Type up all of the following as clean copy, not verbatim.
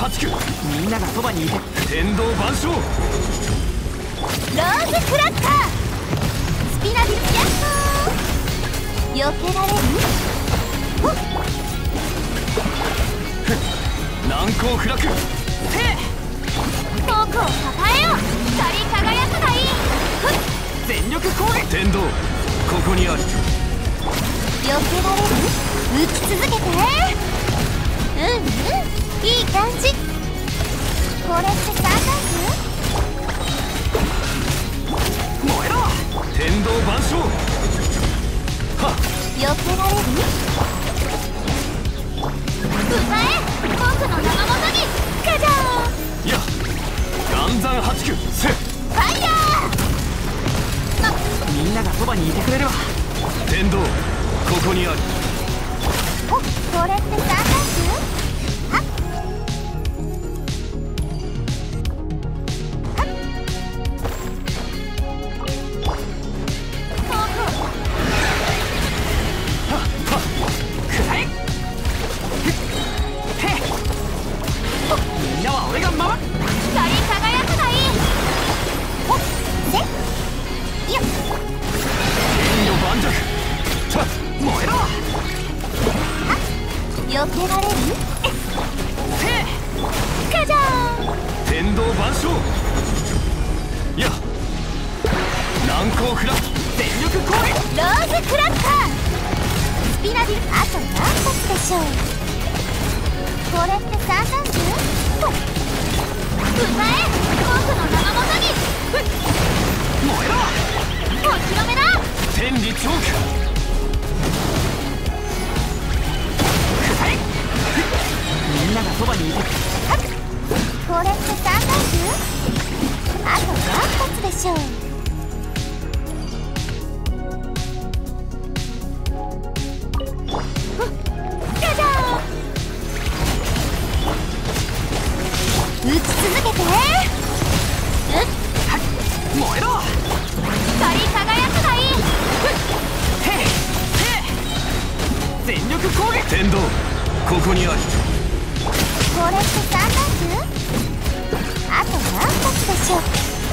八九。みんながそばにいて。天道万象。ローズクラッカー。スピナビルキャット。避けられる？ 難攻不落。 僕を抱えよ。光り輝くがいい。 全力攻撃。天道ここにある。 避けられる？打ち続けて。いい感じ。これって3ダンス？ 燃えろ。天道万象。はっ。 避けられる？奪え。僕の名のもとにカジャー。 や岩山八九せ。ファイヤー。みんながそばにいてくれるわ。天道ここにある。 お、これって3ダンス？避けられる？カジャー。 天道万象。や難攻不落。全力攻撃。 ローズクラッカー。スピナビル。あと何発でしょう。これって3ダンス？奪え。僕の名のもとに燃えろ。 お披露目だ。 天理チョーク。みんながそばにいて。 これって3ダンス？あと何発でしょう。カジャー。打ち続けて。 燃えろ。 光り輝くがいい。 全力攻撃。天道ここにある。 これって3ダンス？あと何発でしょう。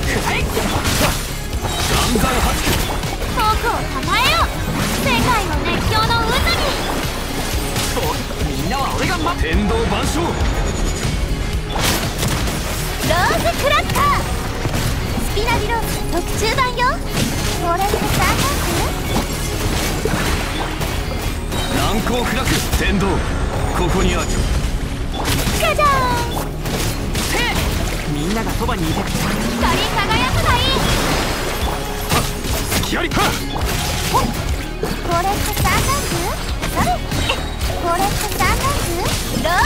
岩山八九。 僕を構えよ。世界の熱狂の渦に。 みんなは俺が天道万象。 ローズクラッカー。スピナビローズ特注版よ。これって3ダンス？ 難攻不落。天道ここにある。 カジャー。 みんながそばにいて。 光り輝くがいい。 隙あり。 これって3ダンス？それ。これって3ダンス？ロー